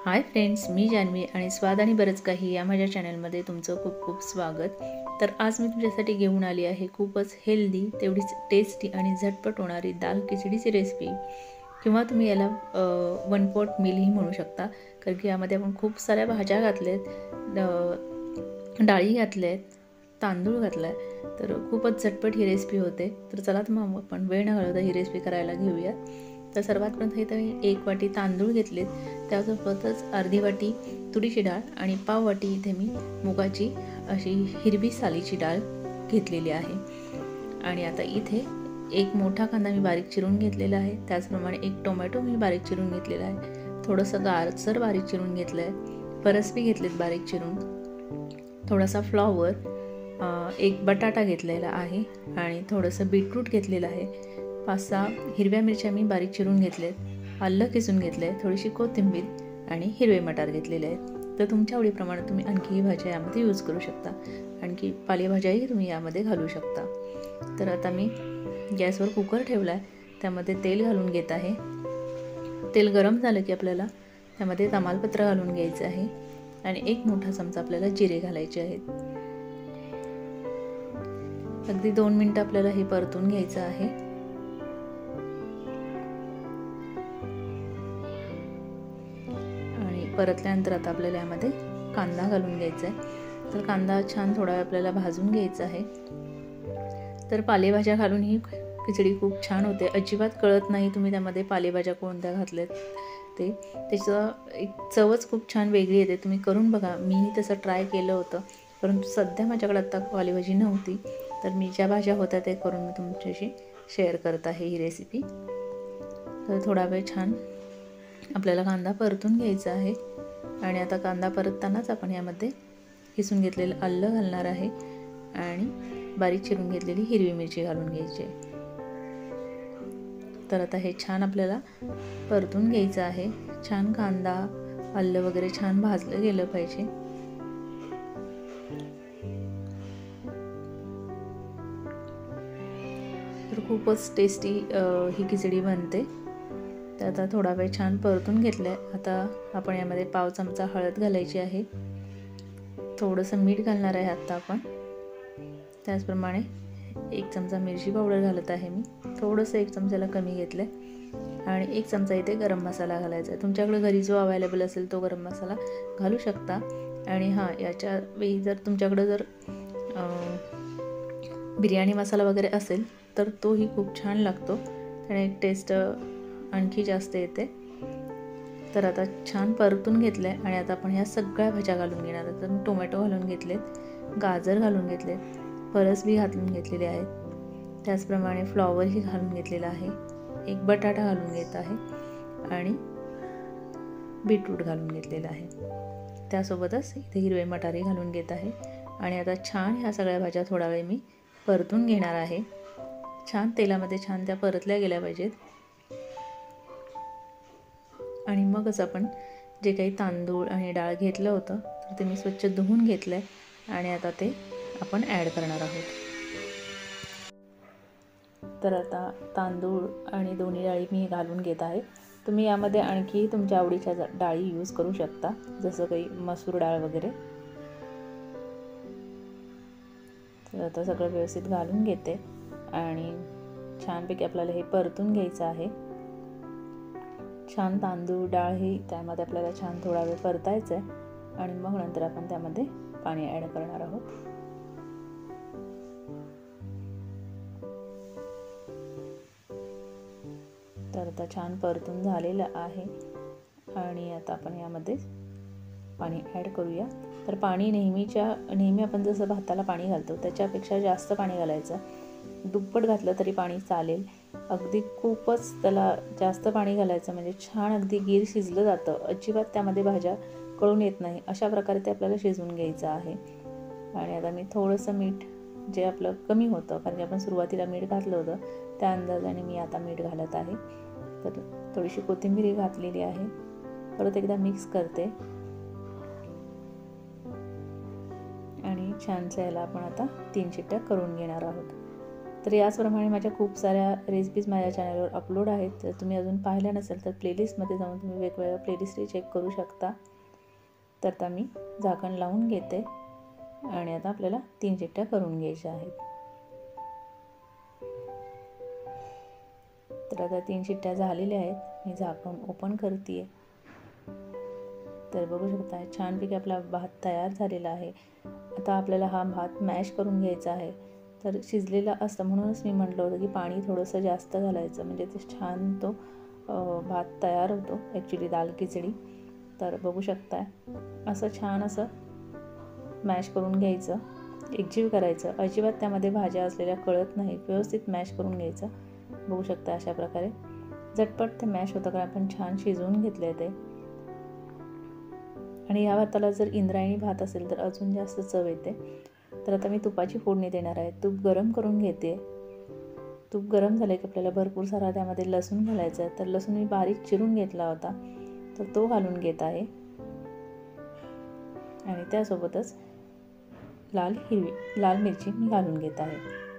Hi friends, मी जान्हवी आणि स्वाद आणि बरंच काही या माझ्या चॅनलमध्ये तुमचं खूप खूप स्वागत। तर आज मी तुमच्यासाठी घेऊन आली आहे खूपच हेल्दी, तेवढीच टेस्टी आणि झटपट होणारी दाल खिचडीची रेसिपी, किंवा तुम्ही याला वन पॉट मीलही म्हणू शकता, कारण की यामध्ये आपण खूप साऱ्या भाज्या घातल्यात, डाळी घातल्यात, तांदूळ घातला आहे, तर खूपच झटपट ही रेसिपी होते। तर चला तर मग आपण वेळ न घालवता ही रेसिपी करायला घेऊया। तर सर्वात प्रथम इथे मी 1 वाटी तांदूळ घेतलेत, त्यासोबतच अर्धी वाटी तुरीची डाळ आणि पाव वाटी इथे मी मुगाची अशी हिरवी सालीची डाळ घेतलेली आहे। आणि आता इथे एक मोठा कांदा मी बारीक चिरून घेतलेला आहे, त्याचप्रमाणे एक टोमॅटो मी बारीक चिरून घेतलेला आहे, थोडंसं गाजर बारीक चिरून घेतलं आहे, फरसबी घेतलेत बारीक चिरून, थोडासा फ्लॉवर, एक बटाटा घेतलेला आहे आणि थोडंसं बीटरूट घेतलेलं आहे, 5-6 हिरव्या मिरच्या मी बारीक चिरून घेतलेत, आलं किसून घेतले, थोडीशी कोथिंबीर आणि हिरवे मटार घेतलेले आहेत। तर तुमच्या आवडीप्रमाणे तुम्ही आणखीही भाज्या यामध्ये यूज करू शकता, आणखी पालेभाज्याही तुम्ही यामध्ये घालू शकता। तर आता मी गॅसवर कुकर ठेवला आहे, त्यामध्ये तेल घालून घेत आहे। तेल गरम झालं की आपल्याला त्यामध्ये तमालपत्र घालून घ्यायचं आहे आणि 1 मोठा चमचा आपल्याला जिरे घालायचे आहेत। अगदी 2 मिनिटं आपल्याला हे परतून घ्यायचं आहे। आणि परतल्यानंतर आता आपल्याला यामध्ये कांदा घालून घ्यायचा आहे। तर कांदा छान थोडा वेळ आपल्याला भाजून घ्यायचा आहे। तर पालेभाज्या घालून ही खिचडी खूप छान होते, अजिबात कळत नाही तुम्ही त्यामध्ये पालेभाज्या कोणत्या घातल्यात ते, त्याचं एक चवच खूप छान वेगळी येते। तुम्ही करून बघा, मीही तसं ट्राय केलं होतं, परंतु सध्या माझ्याकडे आता पालेभाजी नव्हती, तर मी ज्या भाज्या होत्या ते करून मी तुमच्याशी शेअर करत आहे ही रेसिपी। तर थोडा वेळ छान आपल्याला कांदा परतून घ्यायचा आहे। आणि आता कांदा परततानाच आपण यामध्ये किसून घेतलेलं आलं घालणार आहे आणि बारीक चिरून घेतलेली हिरवी मिरची घालून घ्यायची। तर आता हे छान आपल्याला परतून घ्यायचं आहे। छान कांदा आलं वगैरे छान भाजलं गेलं पाहिजे। तर खूपच टेस्टी ही खिचडी बनते। तर आता थोडा वेळ छान परतून घेतलं आहे। आता आपण यामध्ये पाव चमचा हळद घालायची आहे, थोडंसं मीठ घालणार आहे आता आपण, त्याचप्रमाणे 1 चमचा मिरची पावडर घालत आहे मी, थोडंसं 1 चमचाला कमी घेतलं आहे, आणि 1 चमचा इथे गरम मसाला घालायचा आहे। तुमच्याकडे घरी जो अवेलेबल असेल तो गरम मसाला घालू शकता। आणि हां, याच्या वेळी जर तुमच्याकडं जर बिर्याणी मसाला वगैरे असेल तर तोही खूप छान लागतो, त्याने टेस्ट आणखी जास्त येते। तर आता छान परतून घेतलं आहे आणि आता आपण ह्या सगळ्या भाज्या घालून घेणार आहोत। तर मी टोमॅटो घालून घेतलेत, गाजर घालून घेतलेत, फरसबी घालून घेतलेले आहेत, त्याचप्रमाणे फ्लॉवरही घालून घेतलेला आहे, एक बटाटा घालून घेत आहे आणि बीटरूट घालून घेतलेला आहे, त्यासोबतच इथे हिरवे मटारही घालून घेत आहे। आणि आता छान ह्या सगळ्या भाज्या थोडा वेळ मी परतून घेणार आहे। छान तेलामध्ये छान त्या परतल्या गेल्या पाहिजेत। आणि मगच आपण जे काही तांदूळ आणि डाळ घेतलं होतं तर ते मी स्वच्छ धुवून घेतलं आहे आणि आता ते आपण ॲड करणार आहोत। तर आता तांदूळ आणि दोन्ही डाळी मी घालून घेत आहे। तुम्ही यामध्ये आणखी तुमच्या आवडीच्या डाळी यूज करू शकता, जसं काही मसूर डाळ वगैरे। तर आता सगळं व्यवस्थित घालून घेते आणि छानपैकी आपल्याला हे परतून घ्यायचं आहे। छान तांदूळ डाळ ही त्यामध्ये आपल्याला छान थोडा वेळ परतायचं आहे आणि मग नंतर आपण त्यामध्ये पाणी ॲड करणार आहोत। तर आता छान परतून झालेलं आहे आणि आता आपण यामध्ये पाणी ॲड करूया। तर पाणी नेहमी आपण जसं भाताला पाणी घालतो त्याच्यापेक्षा जास्त पाणी घालायचं, दुप्पट घातलं तरी पाणी चालेल, अगदी खूपच त्याला जास्त पाणी घालायचं म्हणजे छान अगदी गीर शिजलं जातं, अजिबात त्यामध्ये भाज्या कळून येत नाही, अशा प्रकारे ते आपल्याला शिजवून घ्यायचं आहे। आणि आता मी थोडंसं मीठ जे आपलं कमी होतं, कारण की आपण सुरुवातीला मीठ घातलं होतं त्या अंदाजाने मी आता मीठ घालत आहे। तर थोडीशी कोथिंबीर घातलेली आहे, परत एकदा मिक्स करते आणि छानसं याला आपण आता 3 शिट्ट्या करून घेणार आहोत। तर याचप्रमाणे माझ्या खूप साऱ्या रेसिपीज माझ्या चॅनलवर अपलोड आहेत. जर तुम्ही अजून पाहिल्या नसेल तर प्लेलिस्टमध्ये जाऊन तुम्ही वेगवेगळ्या प्लेलिस्टही चेक करू शकता. तर आता मी झाकण लावून घेते आणि आता आपल्याला 3 शिट्ट्या करून घ्यायच्या आहेत. तर आता 3 शिट्ट्या झालेल्या आहेत. मी झाकण ओपन करते आहे. तर बघू शकता छानपैकी आपला भात तयार झालेला आहे. आता आपल्याला हा भात मॅश करून घ्यायचा आहे. तर शिजलेला असतं म्हणूनच मी म्हटलं होतं की पाणी थोडंसं जास्त घालायचं, म्हणजे ते छान तो भात तयार होतो ॲक्च्युली दाल खिचडी. तर बघू शकता असं छान असं मॅश करून घ्यायचं, एकजीव करायचं. अजिबात त्यामध्ये भाज्या असलेल्या कळत नाही, व्यवस्थित मॅश करून घ्यायचं. बघू शकता अशा प्रकारे झटपट ते मॅश होतं, कारण आपण छान शिजवून घेतले ते. आणि या भाताला जर इंद्रायणी भात असेल तर अजून जास्त चव येते. तर आता मी तुपाची फोडणी देणार आहे. तूप गरम करून घेते. तूप गरम झाले की आपल्याला भरपूर सारा त्यामध्ये लसूण घालायचा आहे. तर लसूण मी बारीक चिरून घेतला होता, तर तो घालून घेत आहे. आणि त्यासोबतच लाल मिरची मी घालून घेत आहे.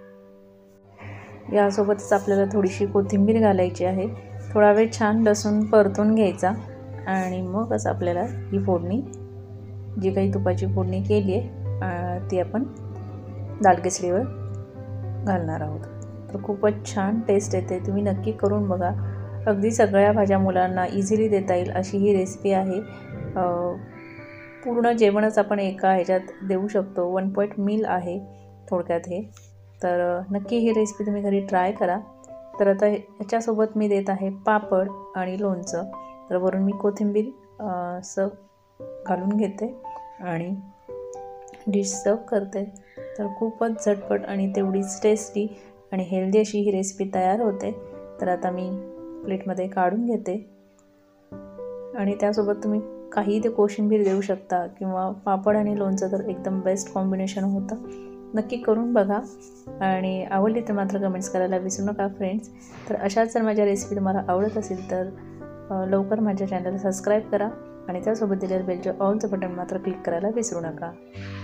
यासोबतच आपल्याला थोडीशी कोथिंबीर घालायची आहे. थोडा वेळ छान लसूण परतून घ्यायचा आणि मग असं आपल्याला ही फोडणी, जी काही तुपाची फोडणी केली आहे ती आपण दाल खिचडीवर घालणार आहोत. तर खूपच छान टेस्ट येते. तुम्ही नक्की करून बघा. अगदी सगळ्या भाज्या मुलांना इझिली देता येईल अशी ही रेसिपी आहे. पूर्ण जेवणच आपण एका ह्याच्यात देऊ शकतो. 1 पॉईंट मील आहे थोडक्यात हे. तर नक्की ही रेसिपी तुम्ही घरी ट्राय करा. तर आता ह्याच्यासोबत मी देत आहे पापड आणि लोणचं. तर वरून मी कोथिंबीर घालून घेते आणि डिश सर्व करते. तर खूपच झटपट आणि तेवढीच टेस्टी आणि हेल्दी अशी ही रेसिपी तयार होते. तर आता मी प्लेटमध्ये काढून घेते आणि त्यासोबत तुम्ही काही ते कोशिंबीर देऊ शकता किंवा पापड आणि लोणचं तर एकदम बेस्ट कॉम्बिनेशन होतं. नक्की करून बघा आणि आवडली तर मात्र कमेंट्स करायला विसरू नका फ्रेंड्स. तर अशाच जर माझ्या रेसिपी तुम्हाला आवडत असेल तर लवकर माझ्या चॅनलला सबस्क्राईब करा आणि त्यासोबत दिलेल्या बेलच्या ऑलचं बटन मात्र क्लिक करायला विसरू नका.